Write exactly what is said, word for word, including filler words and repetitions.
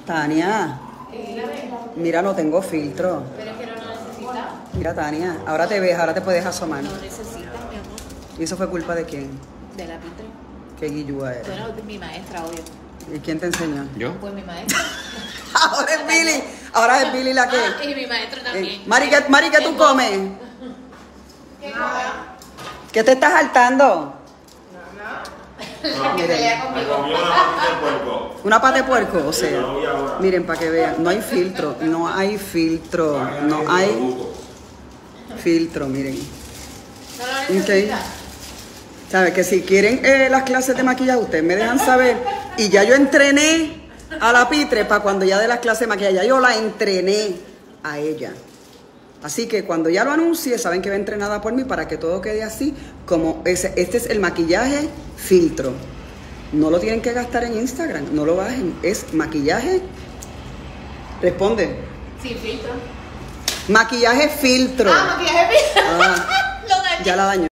Tania, mira, no tengo filtro. Pero es que no lo necesitas. Mira, Tania, ahora te ves, ahora te puedes asomar. No necesitas, mi amor. ¿Y eso fue culpa de quién? De la Pitre. ¿Qué guillúa eres? Bueno, de mi maestra, obvio. ¿Y quién te enseñó? ¿Yo? Pues mi maestra. Ahora es Billy, ahora es Billy la que... Ah, y mi maestro también. Eh, Mari, ¿qué, Mari, ¿qué tú Tengo- comes? ¿Qué come? ¿Qué te estás saltando? La que Miren. pelea Me conmigo. comió una patita de puerco. ¿Una pata de puerco? O sea, No, y ahora. miren, para que vean, no hay filtro, no hay filtro, no hay filtro, miren. No lo necesitas. ¿Sabes? Que si quieren eh, las clases de maquillaje, ustedes me dejan saber. Y ya yo entrené a la Pitre para cuando ya de las clases de maquillaje, ya yo la entrené a ella. Así que cuando ya lo anuncie, saben que va entrenada por mí para que todo quede así, como ese. Este es el maquillaje filtro. No lo tienen que gastar en Instagram, no lo bajen. Es maquillaje. Responde. Sin filtro. Maquillaje filtro. Ah, maquillaje filtro. Ah, Lo dañé. ya la dañó.